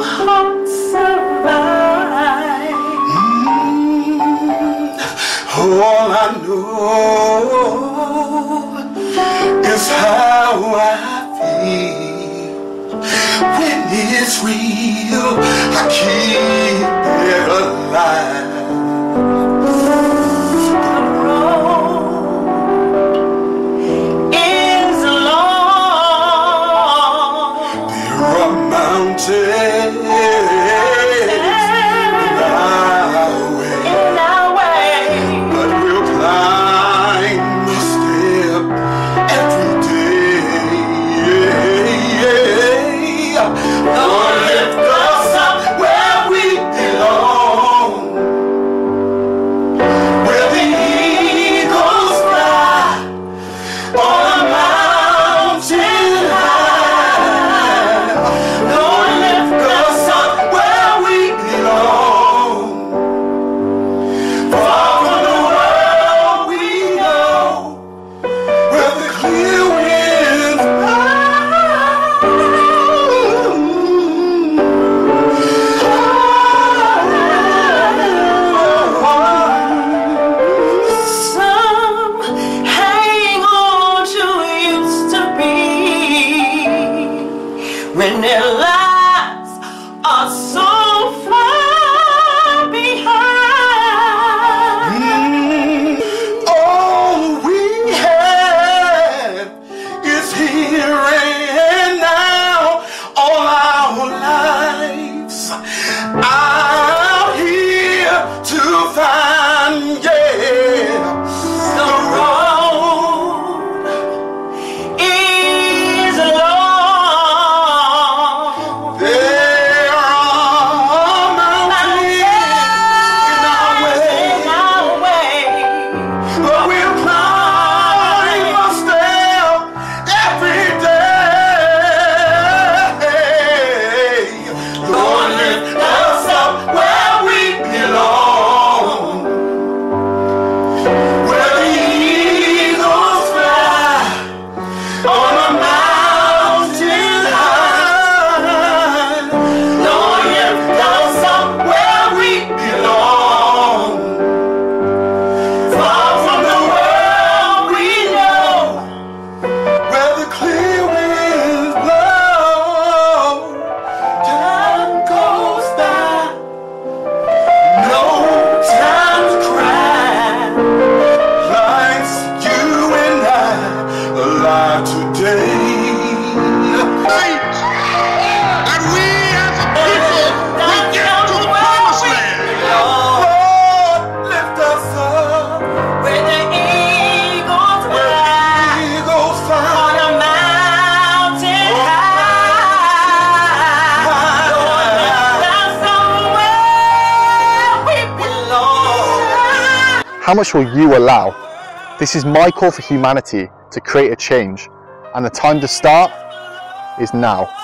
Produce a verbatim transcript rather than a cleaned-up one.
heart survive. Mm, all I know is how I feel. When it's real, I keep it alive. When their lives are so far behind. Mm, all we have is here and now. All our lives are here to find, yeah. The road is long. How much will you allow? This is my call for humanity to create a change, and the time to start is now.